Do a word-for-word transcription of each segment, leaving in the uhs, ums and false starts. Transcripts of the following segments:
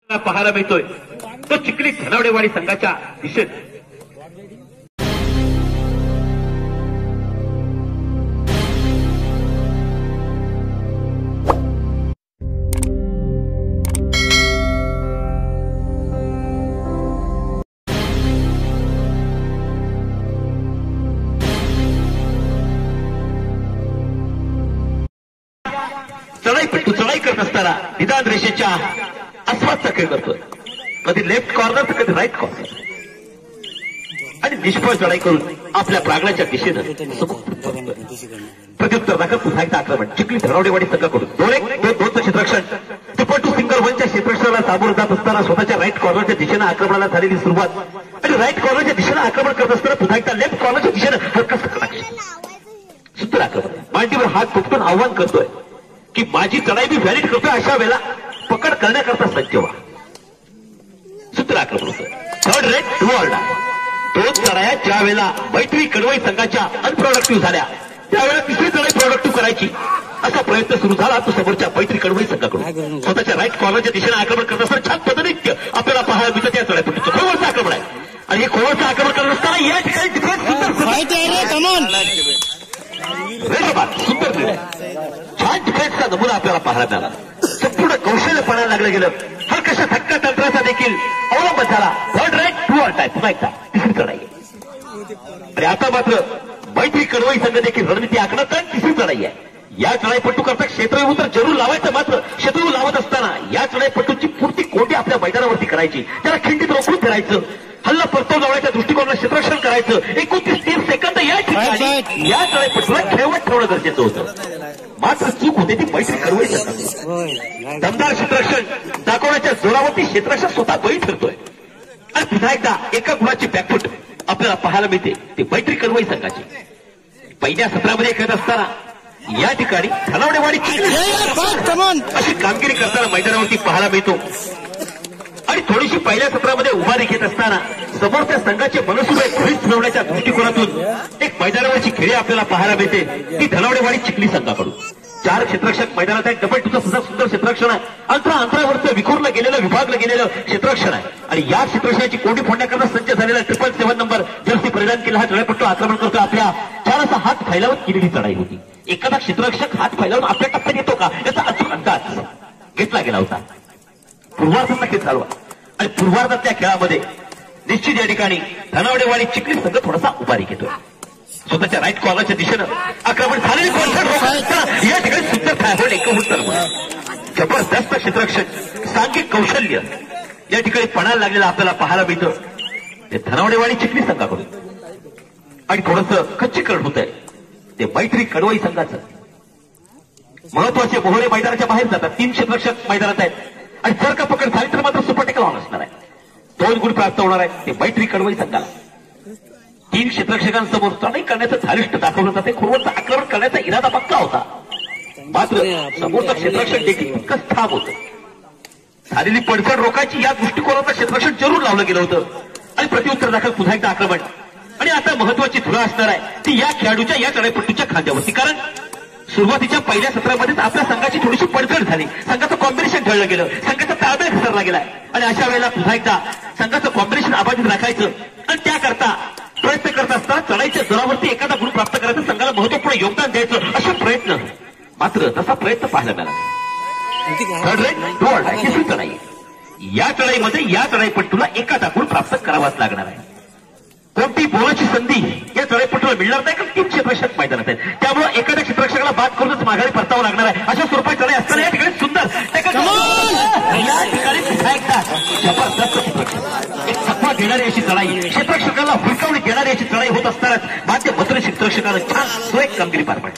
पाहायला मिळतोय तो चिखली धनावडेवाडी संघाच्या दिशेत चढाई तू चढाई करत असताना निदान रेषेच्या आसपासचा खेळ करतोय. कधी लेफ्ट कॉर्नर तर कधी राईट कॉर्नर आणि निष्फळ चढाई करून आपल्या प्रांगणाच्या दिशेनं प्रत्युत्तर दाखल पुन्हा एकदा आक्रमण चिखली धनावडेवाडी संघाकडून दोन एक दोन दोनचं क्षेत्ररक्षण ट्रिपल टू सिंगल वनच्या क्षेत्ररक्षणाला सामोरं जात असताना स्वतःच्या राईट कॉर्नरच्या दिशेनं आक्रमणाला झालेली सुरुवात आणि राईट कॉर्नरच्या दिशेनं आक्रमण करत असताना पुन्हा एकदा लेफ्ट कॉर्नरच्या दिशेनं हलका सुंदर आक्रमण मांडीवर हात फुटून आव्हान करतोय की माझी चढाई मी व्हॅलिड करतोय. अशा वेळेला पकड करण्याकरता सज्ज व्हा. सूत्र आक्रमण होतं. थर्ड रेट टू ऑर्डर दोन चढाया ज्या वेळेला मैत्री कडवई संघाच्या अनप्रोडक्टिव्ह झाल्या त्यावेळेला तिसरी चढाई प्रोडक्टिव्ह करायची असा प्रयत्न सुरू झाला तो समोरच्या मैत्री कडवई संघाकडून. स्वतःच्या राईट कॉर्नरच्या दिशेने आक्रमण करत असताना छान पद्धतीने आपल्याला पाहायला मिळतं त्या चढाईपट्टीचं खोवरचं आक्रमण आहे आणि हे खोवरचं आक्रमण करत असताना या ठिकाणी डिफेन्स सुंदर छान डिफेन्सचा नमुना आपल्याला पाहायला मिळाला. संपूर्ण कौशल्य पणायला लागलं गेलं. हलकशा धक्का तंत्राचा देखील अवलंबन झाला. Third right to all time पुन्हा एकदा तिसरी चढाई आणि आता मात्र मैत्री कडवई संघ देखील रणनीती आखण्यात आणि तिसरी चढाई आहे. या चढाईपट्टू करता क्षेत्रव्यूह तर जरूर लावायचं मात्र क्षेत्रव्यूह लावत असताना या चढाईपट्टूची पूर्ती कोटी आपल्या मैदानावरती करायची त्याला खिंडीत रोखून फिरायचं हल्ला परतो लावण्याच्या दृष्टिकोनाला क्षेत्ररक्षण करायचं एकोणतीस तीन सेकंद या ठिकाणी या चढाईपट्टूला खेळवत ठेवणं गरजेचं होतं. मात्र चूक होते ती मैत्री कडवई संघाची. दमदार क्षेत्ररक्षण दाखवण्याच्या जोरावरती क्षेत्ररक्षण स्वतः बळी ठरतोय आणि पुन्हा एकदा एका गुणाची बॅकफूट आपल्याला पाहायला मिळते ते मैत्री कडवई संघाची. पहिल्या सत्रामध्ये खेळत असताना या ठिकाणी धनावडेवाडी अशी कामगिरी करताना मैदानावरती पाहायला मिळतो आणि थोडीशी पहिल्या सत्रामध्ये उभारी घेत असताना समोरच्या संघाचे मनसुबे घरीच ठरवण्याच्या दृष्टिकोनातून एक मैदानावरची खेळी आपल्याला पाहायला मिळते ती धनावडेवाडी चिखली संघाकडून. चार क्षेत्ररक्षक मैदानात आहे. डबल टूचं सुद्धा सुंदर क्षेत्ररक्षण आहे. अंतरा अंतरावरचं विखुरलं गेलेलं विभागलं गेलेलं क्षेत्ररक्षण आहे आणि या क्षेत्ररक्षणाची कोंडी फोडण्याकरता सज्ज झालेला ट्रिपल सेव्हन नंबर जर्सी परिधान केला हा चढाईपट्टू आक्रमण करतो. आपल्या चार असा हात फैलावत केलेली चढाई होती. एखादा क्षेत्ररक्षक हात फैलावून आपल्या टप्प्यात येतो का याचा अचूक अंदाज घेतला गेला होता. पूर्वार्धातला खेळ चालू आणि पूर्वार्धातल्या खेळामध्ये निश्चित या ठिकाणी धनावडेवाडी चिखली संघ थोडासा उभारी घेतोय. स्वतःच्या राईट कॉर्नरच्या दिशेनं आक्रमण झालेली या ठिकाणी सुंदर थायफॉइड एकूण जबरदस्त क्षेत्ररक्षण सांघिक कौशल्य या ठिकाणी पणायला लागलेलं आपल्याला पाहायला मिळतं ते धनावडेवाडी चिखली संघाकडून. आणि थोडंसं खच्चीकरण होत आहे ते मैत्री कडवई संघाचं. महत्वाचे मोहरे मैदानाच्या बाहेर जातात. तीन क्षेत्ररक्षक मैदानात आहेत आणि जर का पकड झाली तर मात्र सुपर टेकल ऑन असणार आहे. दोन गुण प्राप्त होणार आहेत ते मैत्री कडवई संघाला. तीन क्षेत्ररक्षकांसमोर चढाई करण्याचं धारिष्ट दाखवलं जाते. खोवरचं आक्रमण करण्याचा इरादा पक्का होता मात्र समोरचं क्षेत्ररक्षण देखील तितकंच ठाम होतं. झालेली पडझड रोखायची या दृष्टिकोनाचं क्षेत्ररक्षण जरूर लावलं गेलं होतं आणि प्रत्युत्तर दाखल पुन्हा एकदा आक्रमण. आणि आता महत्वाची धुरा असणार आहे ती या खेळाडूच्या या चढाईपट्टूच्या खांद्यावरती. कारण सुरुवातीच्या पहिल्या सत्रामध्येच आपल्या संघाची थोडीशी पडझड झाली. संघाचं कॉम्बिनेशन ढळलं गेलं. संघाचा ताळमेळ घसरला गेलाय आणि अशा वेळेला पुन्हा एकदा संघाचं कॉम्बिनेशन अबाधित राखायचं आणि त्याकरता प्रयत्न करत असताना चढाईच्या जोरावरती एखादा गुण प्राप्त करायचं संघाला महत्वपूर्ण योगदान द्यायचं असे प्रयत्न मात्र तसा प्रयत्न पाहायला मिळाला. थर्ड रेट टू ऑर्डर तिसरी चढाई. या चढाईमध्ये या चढाईपट्टूला एखादा गुण प्राप्त करावाच लागणार आहे. कोणती बोलाची संधी या चढाईपट्टूला मिळणार नाही कारण तीन क्षेत्ररक्षक मैदानात आहेत त्यामुळे एखाद्या क्षेत्ररक्षकाला बाद करूनच माघारी परतावं लागणार आहे. अशा स्वरूपात चढाई असताना या ठिकाणी सुंदर या ठिकाणी पुन्हा एकदा जबरदस्त क्षेत्ररक्षक एक थकवा देणारी अशी चढाई क्षेत्ररक्षकाला हुलकावणी देणारी अशी चढाई होत असतानाच माध्य भद्र क्षेत्ररक्षकानं छान सुरेख कामगिरी पार पाडली.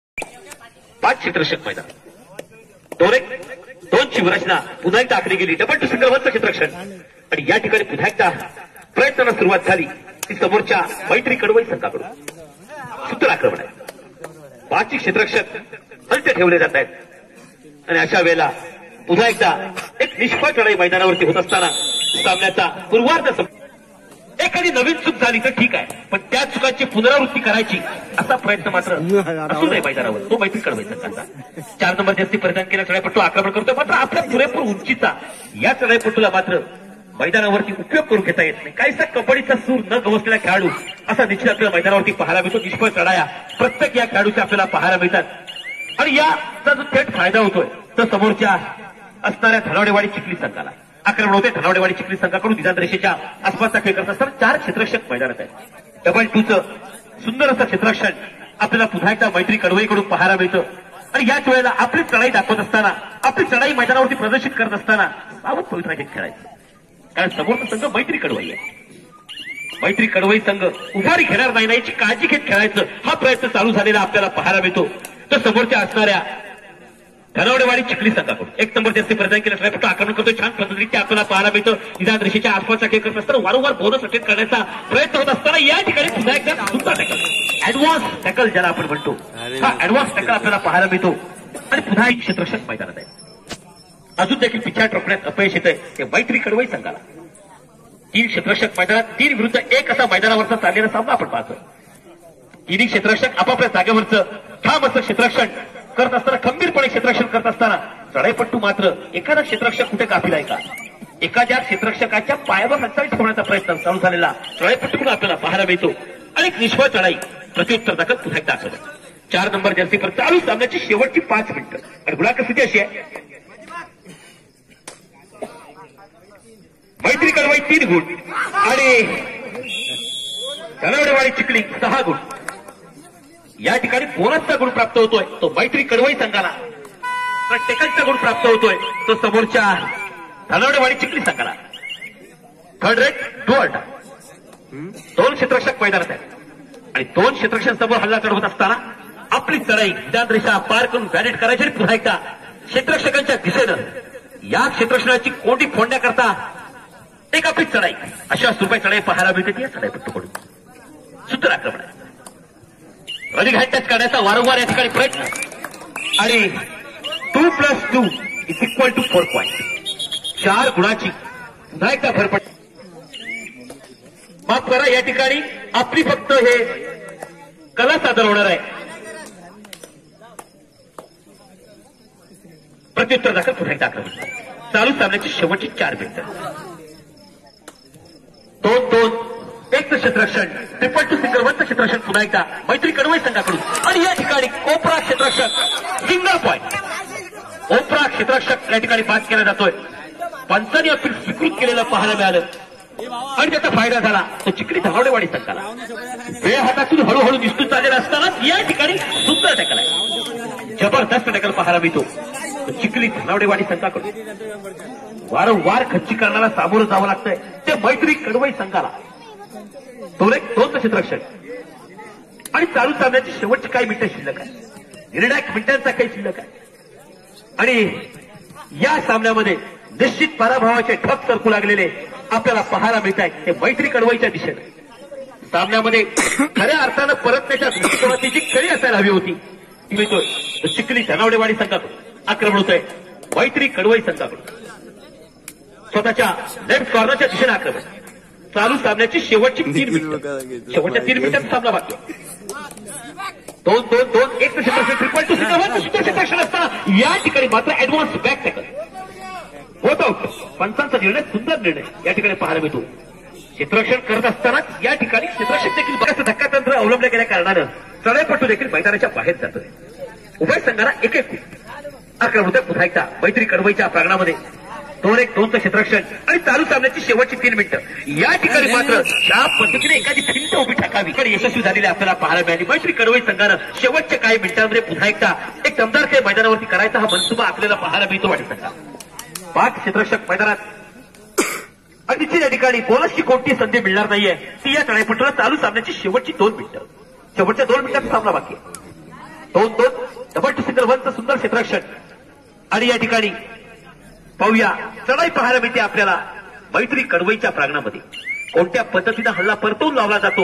पाच क्षेत्ररक्षक मैदान दोन एक दोनची विरचना पुन्हा एकदा आखली गेली. डबल टू सिंगल वनचं क्षेत्ररक्षण आणि या ठिकाणी पुन्हा एकदा प्रयत्नाला सुरुवात झाली ती समोरच्या मैत्री कडवई संघाकडून. सुंदर आक्रमण आहे. पाचही क्षेत्ररक्षक हलते ठेवले जात आहेत आणि अशा वेळेला पुन्हा एकदा एक निष्फळ चढाई मैदानावरती होत असताना सामन्याचा पूर्वार्ध एक एखादी नवीन चूक झाली तर ठीक आहे, पण त्या चुकांची पुनरावृत्ती करायची असा प्रयत्न मात्र असू नये मैदानावर. तो मैत्री कडवई संघाचा चार नंबर जास्ती परिधान केला चढाईपट्टू आक्रमण करतोय, मात्र आपल्या पुरेपूर उंचीचा या चढाईपट्टूला मात्र मैदानावरती उपयोग करून घेता येत नाही. काहीसा कबड्डीचा सूर न गवसलेला खेळाडू असा निश्चित आपल्याला मैदानावरती पाहायला मिळतो. निष्फळ चढाया प्रत्येक या खेळाडूच्या आपल्याला पाहायला मिळतात आणि याचा जो थेट फायदा होतोय तो समोरच्या असणाऱ्या धनावडेवाडी चिखली संघाला. आक्रमण होते धनावडेवाडी चिखली संघाकडून निजात रेषेच्या आसपासचा खेळ करत असताना चार क्षेत्ररक्षक मैदानात आहेत. डबल टूचं सुंदर असं क्षेत्ररक्षण आपल्याला पुन्हा एकदा मैत्री कडवईकडून पाहायला मिळतं आणि याच वेळेला आपली चढाई दाखवत असताना आपली चढाई मैदानावरती प्रदर्शित करत असताना सावध पवित्रा घेत खेळायचं, कारण समोरचा संघ मैत्री कडवई आहे. मैत्री कडवई संघ उभारी घेणार नाही याची काळजी घेत खेळायचं हा प्रयत्न चालू झालेला आपल्याला पाहायला मिळतो. तर समोरच्या असणाऱ्या धनावडेवाडी चिखली संघाकडून एक नंबर जास्ती प्रदान केला चढाईपट्टू आक्रमण करतो. छान पद्धतीने आपल्याला पाहायला मिळतं. निदान रेषेच्या आसपासचा खेळ करत असताना वारंवार बोनस अटेंड करण्याचा प्रयत्न होत असताना या ठिकाणी पुन्हा एकदा सुद्धा टॅकल ऍडव्हान्स टॅकल ज्याला आपण म्हणतो हा ऍडव्हान्स टॅकल आपल्याला पाहायला मिळतो आणि पुन्हा एक क्षेत्ररक्षक मैदानात आहे. अजून देखील पिछाड रोखण्यात अपयश येत आहे ते मैत्री कडवई संघाला. तीन क्षेत्ररक्षक मैदानात तीन विरुद्ध एक असा मैदानावरचा चाललेला सामना आपण पाहतो. तिन्ही क्षेत्ररक्षक आपापल्या जागेवरचं ठाम असं क्षेत्ररक्षण करत असताना खंबीरपणे क्षेत्ररक्षण करत असताना चढाईपट्टू मात्र एखादा क्षेत्ररक्षक कुठे कापीला आहे का एखाद्या क्षेत्ररक्षकाच्या पायावर हालचाल ठेवण्याचा प्रयत्न चालू झालेला चढाईपट्टूकडून आपल्याला पाहायला मिळतो आणि निष्फळ चढाई प्रत्युत्तर दाखल पुन्हा एकदा आक्रमण. चार नंबर जर्सीवर चालू सामन्याची शेवटची पाच मिनिटं आणि गुणांक स्थिती अशी आहे मैत्री कडवई तीन गुण आणि धनावडेवाडी चिखली सहा गुण. या ठिकाणी बोनसचा गुण प्राप्त होतोय तो मैत्री कडवई संघाला, तर टेकलचा गुण प्राप्त होतोय तो समोरच्या धनावडेवाडी चिखली संघाला. थर्ड रेट डुअल दोन क्षेत्ररक्षक मैदानात आहेत आणि दोन क्षेत्ररक्षकांसमोर हल्ला चढवत असताना आपली चढाई निदान रेषा पार करून व्हॅलिड करायची आणि पुन्हा एकदा क्षेत्ररक्षकांच्या दिशेनं या क्षेत्ररक्षणाची कोंडी फोडण्याकरता एक आपली चढाई अशा स्वरूपाची चढाई पाहायला मिळते. या चढाईपट्टूकडून सुंदर आक्रमण आहे. रनिंग हॅड टच करण्याचा वारंवार या ठिकाणी प्रयत्न आणि two plus two is equal to four point चार गुणाची पुन्हा एकदा भर पड. माफ करा या ठिकाणी आपली फक्त हे कला सादर होणार आहे. प्रत्युत्तर दाखल पुन्हा एकदा आक्रमण. चालू सामन्याची शेवटची चार मिनिटं दोन दोन एक क्षेत्ररक्षण ट्रिपल टू सिंगल वनचं क्षेत्ररक्षण पुन्हा एकदा मैत्री कडवई संघाकडून आणि या ठिकाणी कोपरा क्षेत्ररक्षक सिंगल पॉईंट. कोपरा क्षेत्ररक्षक या ठिकाणी बाद केला जातोय. पंचांनी अपील स्वीकृत केलेलं पाहायला मिळालं आणि त्याचा फायदा झाला तो चिखली धनावडेवाडी संघाला. वेळ हातातून हळूहळू निसटून चाललेला असतानाच या ठिकाणी सुंदर टॅकल आहे, जबरदस्त टॅकल पाहायला मिळतो चिखली धनावडेवाडी संघाकडून. वारंवार खच्चीकरणाला सामोरं जावं लागतंय ते मैत्री कडवई संघाला. दोन एक दोन क्षेत्ररक्षण आणि चालू सामन्याची शेवटची काही मिनिटं शिल्लक आहे, निर्णायक मिनिटांचा काही शिल्लक आहे आणि या सामन्यामध्ये निश्चित पराभवाचे ठप सरकू लागलेले आपल्याला पाहायला मिळत आहे ते मैत्री कडवईच्या दिशेने. सामन्यामध्ये खऱ्या अर्थानं परतण्याच्या दृष्टिकोनाची जी कळी असायला हवी होती ती मिळतोय चिखली धनावडेवाडी संघाकडून. आक्रमण होतंय मैत्री कडवई संघाकडून. स्वतःच्या लेफ्ट कॉर्नरच्या दिशेने आक्रमण. चालू सामन्याची शेवटची तीन मिनिटं शेवटच्या तीन मिनिटांचा सामना बाकी दोन दोन दोन एक क्षेत्ररक्षण ट्रिपल टू सिंगल क्षेत्ररक्षण असताना या ठिकाणी मात्र ऍडव्हान्स बॅक टॅकल होत आउट. पंचांचा निर्णय सुंदर निर्णय या ठिकाणी पाहायला मिळतो. क्षेत्ररक्षण करत असताना या ठिकाणी क्षेत्ररक्षक देखील बऱ्याच धक्कातंत्र अवलंबल्या गेल्या कारणानं चढाईपट्टू देखील मैदानाच्या बाहेर जातोय. उभय संघाला एक एक आक्रमण होतं पुन्हा एकदा मैत्री कडवईच्या प्रांगणामध्ये. दोन एक दोनचं क्षेत्ररक्षण आणि चालू सामन्याची शेवटची तीन मिनिटं या ठिकाणी मात्र ज्या पद्धतीने एखादी भिंत उभी टाकावी कडे यशस्वी झालेली आपल्याला पाहायला मिळाली. मैत्री कडवई संघानं शेवटच्या काही मिनिटांमध्ये पुन्हा एकदा एक दमदार खेळ मैदानावरती करायचा हा मनसुबा आपल्याला पाहायला मिळतो वाटत संघा. पाच क्षेत्ररक्षक मैदानात आणि तिथे या ठिकाणी बोनसची कोणती संधी मिळणार नाहीये ती या चढाईपट्टूला चालू सामन्याची शेवटची दोन मिनिटं शेवटच्या दोन मिनिटांचा सामना बाकी दोन दोन डबल टू सिंगल वनचं सुंदर क्षेत्ररक्षण आणि या ठिकाणी पाहूया चढाई पाहायला मिळते आपल्याला मैत्री कडवईच्या प्रांगणामध्ये कोणत्या पद्धतीने हल्ला परतवून लावला जातो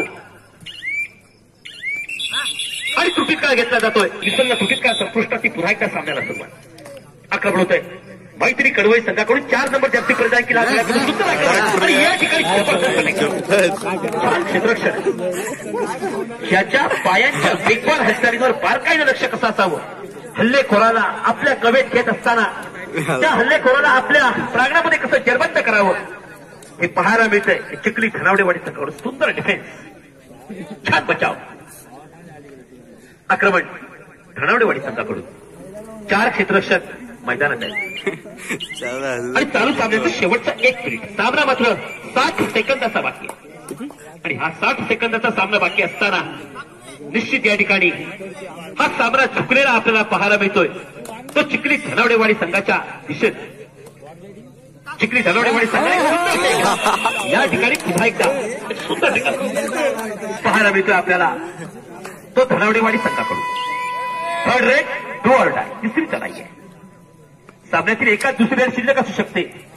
आणि त्रुटीत काळ घेतला जातोय. निसर्ग त्रुटीत काळ संपुष्टात ती पुन्हा एकदा सामन्याला सुरुवात. आक्रमण होतंय मैत्री कडवई संघाकडून चार नंबर जास्ती परिधान केला आणि या ठिकाणी छान क्षेत्ररक्षण. याच्या पायांच्या वेगवान हालचालींवर बारकाईनं लक्ष कसं असावं. हल्लेखोराला आपल्या कवेत घेत असताना त्या हल्लेखोराला आपल्या प्रांगणामध्ये कसं जरबंद करावं हे पाहायला मिळतंय. चिखली धनावडेवाडी संघाकडून सुंदर डिफेन्स, छान बचाव. आक्रमण धनावडेवाडी संघाकडून. चार क्षेत्ररक्षक मैदानात आहे आणि चालू सामन्याचं शेवटचा एक मिनिट. सामना मात्र साठ सेकंदाचा बाकी आहे आणि हा साठ सेकंदाचा सामना बाकी असताना निश्चित या ठिकाणी हा सामना झुकलेला आपल्याला पाहायला मिळतोय. तो चिखली धनावडेवाडी संघाच्या दिशेत. चिखली धनावडेवाडी संघाने या ठिकाणी पुन्हा एकदा सुंदर ठिकाण पाहायला मिळतोय आपल्याला. तो धनावडेवाडी संघाकडून. Third raid do or die, तिसरी चढाई आहे. सामन्यातील एका दुसऱ्या शिल्लक असू शकते.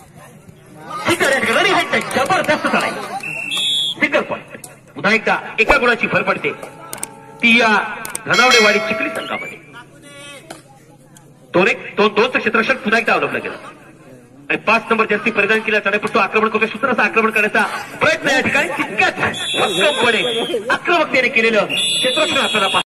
जबरदस्त चढाई, सिंगल पॉईंट. पुन्हा एकदा एका गुणाची भर पडते ती या धनावडेवाडी चिखली संघामध्ये. दोन एक दोन दोनचं क्षेत्ररक्षण पुन्हा एकदा अवलंबलं गेलं आणि पाच नंबर जास्ती परिधान केला चढाईपटू आक्रमण करतो. सूत्राचा आक्रमण करण्याचा प्रयत्न या ठिकाणी तितक्याच भक्कमपणे आक्रमकतेने केलेलं क्षेत्ररक्षण आपल्याला